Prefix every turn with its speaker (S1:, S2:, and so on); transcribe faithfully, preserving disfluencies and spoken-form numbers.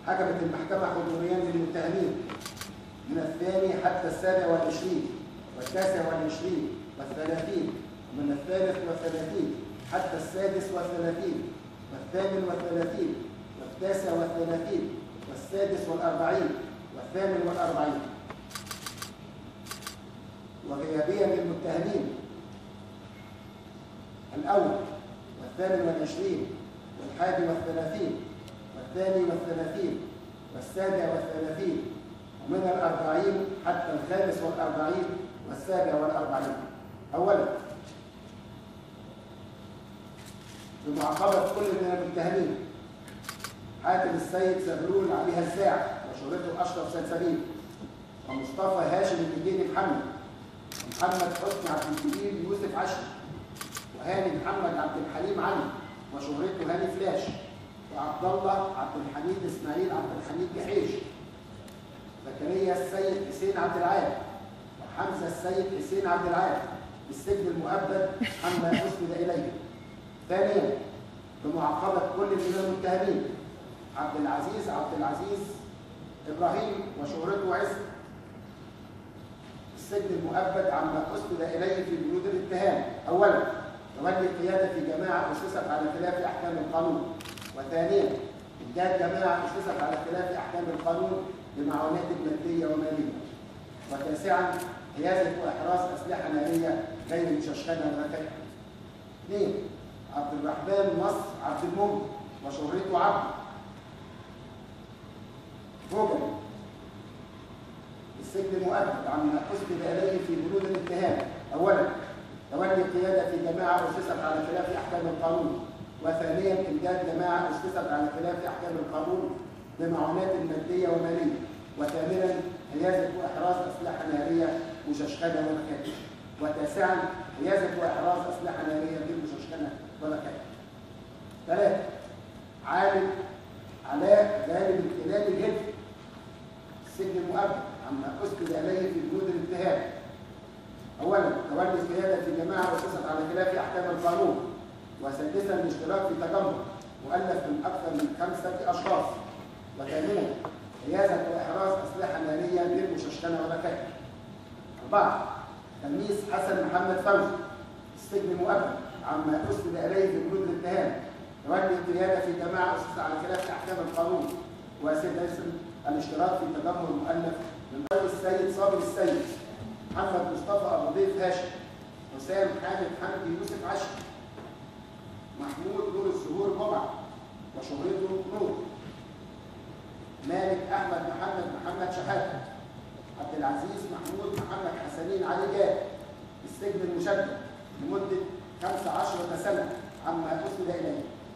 S1: حكمت المحكمة حضوريا للمتهمين من الثاني حتى السابع والعشرين والتاسع والعشرين والثلاثين، ومن الثالث والثلاثين حتى السادس والثلاثين والثامن والثلاثين والتاسع والثلاثين والسادس والأربعين والثامن والأربعين. وغيابيا للمتهمين الأول والثامن والعشرين والحادي والثلاثين والثاني والثلاثين والسابع والثلاثين، ومن الأربعين حتى الخامس والأربعين والسابع والأربعين. أولا، بمعاقبة كل من المتهمين حاتم السيد زغلول علي هزاع وشهرته أشرف سلسبيل، ومصطفى هاشم الدين محمد، ومحمد حسني عبد الكبير يوسف عشري، وهاني محمد عبد الحليم علي وشهرته هاني فلاش، وعبد الله عبد الحميد اسماعيل عبد الحميد جحيش، زكريا السيد حسين عبد العال، وحمزه السيد حسين عبد العال بالسجن المؤبد عما أسند إليه. ثانيا، بمعاقبة كل من المتهمين عبد العزيز عبد العزيز إبراهيم وشهرته عز السجن المؤبد عما أسند إليه في بنود الاتهام. أولا، تولي القيادة في جماعة أسست على خلاف أحكام القانون. وثانيا، إنجاز جماعة أسست على خلاف أحكام القانون بمعونات مادية ومالية. وتاسعا، حيازة وإحراز أسلحة نارية غير مششنة ومكانة. اثنين، عبد الرحمن نصر عبد المؤمن وشهرته عبد فوجل السجن المؤبد عما أسند إليه في بنود الاتهام. أولا، تولي القيادة في جماعة أسست على خلاف أحكام القانون. وثانيا، إنجاز جماعة أسست على خلاف أحكام القانون بمعونات مادية ومالية. وثامنا، حيازة وإحراز أسلحة نارية مششنة ومكانة. وتاسعا، حيازة وإحراز أسلحة نارية غير مششنة ومكانة. ثلاثة، عالم علاء غالب الكلاب الهدف السجن المؤبد عما أسند إليه في بنود الاتهام. أولا، تولي القيادة في جماعة أسست على خلاف أحكام القانون. وسادسا، الاشتراك في تجمع مؤلف من أكثر من خمسة أشخاص. وثامنا، حيازة وإحراز أسلحة نارية غير مششنة ومكانة. أربعة، تلميذ حسن محمد فوزي السجن المؤبد عما أسند إليه في بنود الاتهام. تولي القيادة في جماعة أسست على خلاف أحكام القانون. وسادسا، الاشتراك في تجمع مؤلف من قبل السيد صابر السيد، محمد مصطفى أبو ضيف هاشم، حسام حامد حمدي يوسف عشري، محمود نور الزهور جمعة وشهرته نور، مالك أحمد محمد محمد شحاتة، عبد العزيز محمود محمد حسنين علي جاد السجن المشدد لمدة خمس عشرة سنة عما أسند إليه.